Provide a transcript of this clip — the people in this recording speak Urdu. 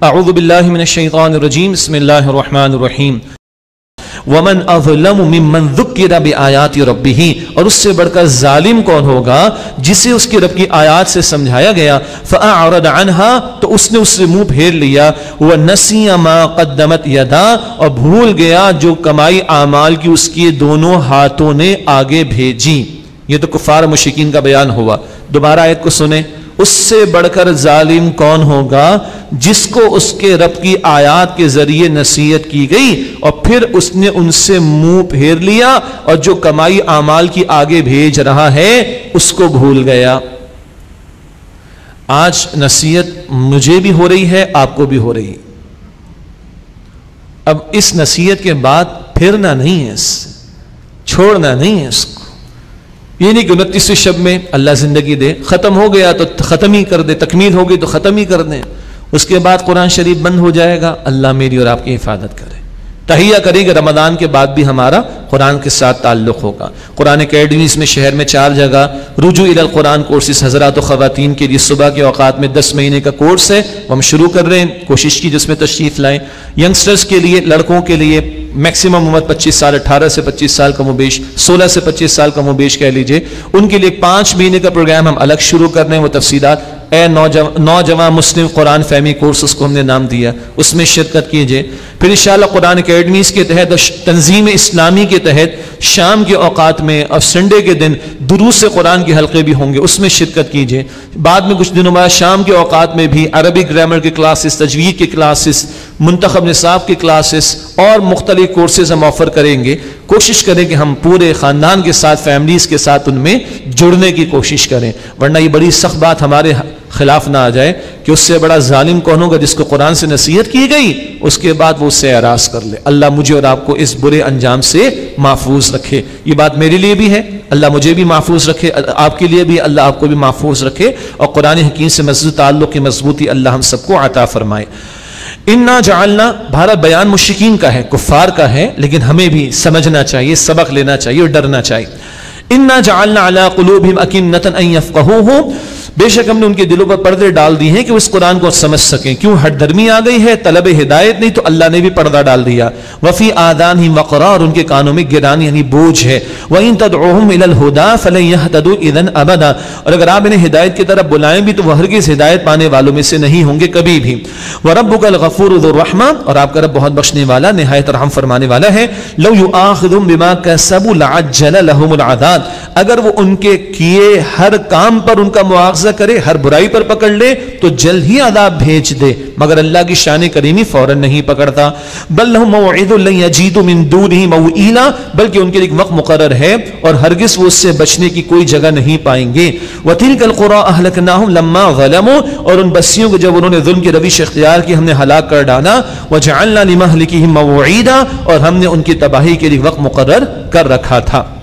اعوذ باللہ من الشیطان الرجیم بسم اللہ الرحمن الرحیم ومن اظلم ممن ذکر بآیات ربہ، اور اس سے بڑھ کر ظالم کون ہوگا جسے اس کی رب کی آیات سے سمجھایا گیا، فاعرض عنها، تو اس نے اس سے منہ پھیر لیا، ونسی ما قدمت یدا، اور بھول گیا جو کمائی اعمال کی اس کی دونوں ہاتھوں نے آگے بھیجی۔ یہ تو کفار مشرکین کا بیان ہوا۔ دوبارہ آیت کو سنیں، اس سے بڑھ کر ظالم کون ہوگا جس کو اس کے رب کی آیات کے ذریعے نصیحت کی گئی اور پھر اس نے ان سے منہ پھیر لیا اور جو کمائی اعمال کی آگے بھیج رہا ہے اس کو بھول گیا۔ آج نصیحت مجھے بھی ہو رہی ہے، آپ کو بھی ہو رہی ہے۔ اب اس نصیحت کے بعد پھرنا نہیں ہے، اس سے چھوڑنا نہیں ہے اس کو۔ یہ نہیں کہ 29ویں شب میں اللہ زندگی دے، ختم ہو گیا تو ختم ہی کر دے، تکمیل ہو گئی تو ختم ہی کر دیں، اس کے بعد قرآن شریف بند ہو جائے گا۔ اللہ میری اور آپ کی حفاظت کرے۔ تہیہ کریں گے رمضان کے بعد بھی ہمارا قرآن کے ساتھ تعلق ہوگا۔ قرآن اکیڈمیز میں شہر میں 4 جگہ رجوع الی القرآن کورسز حضرات و خواتین کے لیے صبح کے اوقات میں 10 مہینے کا کورس ہے، ہم شروع کر رہے ہیں، کوشش کی جس میں تشریف لائیں۔ ینگسٹرز کے لیے، لڑکوں کے لیے میکسیمم عمر 25 سال، 18 سے 25 سال کا مبیش، 16 سے 25 سال کا مبیش کہہ لیجئے، ان کے لیے 5 مہینے کا پروگرام ہم الگ شروع کر رہے ہیں۔ وہ تفصیلات اے نوجوان مسلم قرآن فہمی کورس، اس کو ہم نے نام دیا، اس میں شرکت کیجئے۔ پھر انشاءاللہ قرآن اکیڈمیز کے تحت، تنظیم اسلامی کے تحت شام کے اوقات میں اور سنڈے کے دن دروس قرآن کے حلقے بھی ہوں گے، اس میں شرکت کیجئے۔ بعد میں کچھ دنوں بعد شام کے اوقات میں بھی عربی گرامر کے کلاسز، تجوید کے کلاسز، منتخب نصاب کے کلاسز اور مختلف کورسز ہم آفر کریں گے۔ کوشش کریں کہ ہم پورے خاندان کے ساتھ، فیملیز کے ساتھ ان میں جڑنے کی کوشش کریں، ورنہ یہ بڑی سخت بات ہمارے خلاف نہ آ جائے کہ اس سے بڑا ظالم کون ہوگا جس کو قرآن سے نصیحت کی گئی اس کے بعد وہ اس سے اعراض کر لے۔ اللہ مجھے اور آپ کو اس برے انجام سے محفوظ رکھے۔ یہ بات میرے لیے بھی ہے، اللہ مجھے بھی محفوظ رکھے، آپ کے لیے بھی اللہ آپ کو بھی محفوظ رکھے، اور قرآن حکیم سے مضبوط تعلق کی مضبوطی اللہ ہم سب کو عطا فرمائے۔ انا جعلنا، بھارت بیان مشرکین کا ہے، کفار کا ہے، لیکن ہمیں بھی سمجھنا چاہیے، سبق لینا چاہیے اور ڈرنا چاہیے۔ انا جعلنا علی قلوبہم اکنۃ ان یفقہوہ، بے شک ہم نے ان کے دلوں پر پردے ڈال دی ہیں کہ وہ اس قرآن کو سمجھ سکیں۔ کیوں؟ ہٹ درمی آ گئی ہے، طلب ہدایت نہیں، تو اللہ نے بھی پردہ ڈال دیا۔ وفی آذانہم وقرا، اور ان کے کانوں میں گرانی یعنی بوجھ ہے۔ وَإِن تَدْعُوهُمْ إِلَى الْهُدَىٰ فَلَن يَهْتَدُوا إِذًا أَبَدًا، اور اگر آپ انہیں ہدایت کی طرف بلائیں بھی تو وہ ہرگز ہدایت پانے والوں میں سے نہیں ہوں گے کبھی بھی۔ وَرَبُّكَ الْغَفُورُ ذُو الرَّحْمَةِ، اور آپ کا رب بہت بخشنے والا، نہایت رحم فرمانے والا ہے۔ لَوْ يُؤَاخِذُهُم بِمَا كَسَبُوا لَعَجَّلَ لَهُمُ الْعَذَابَ، اگر وہ ان کے کیے ہر کام پر ان کا مواخذہ کرے، ہر برائی پر پکڑ لے تو جلد ہی عذاب بھیج دے، مگر اللہ کی شان کریمی فوراً نہیں پکڑتا۔ بل لهم موعد لن يجدوا من دونه موئلا، بلکہ ان کے لیے ایک وقت مقرر ہے اور ہرگز وہ اس سے بچنے کی کوئی جگہ نہیں پائیں گے۔ وتلك القرى اهلكناهم لما ظلموا، اور ان بستیوں کو جب انہوں نے ظلم کی روش اختیار کی ہم نے ہلاک کر ڈالا۔ وجعلنا لمهلكهم موعدا، اور ہم نے ان کی تباہی کے لیے وقت مقرر کر رکھا تھا۔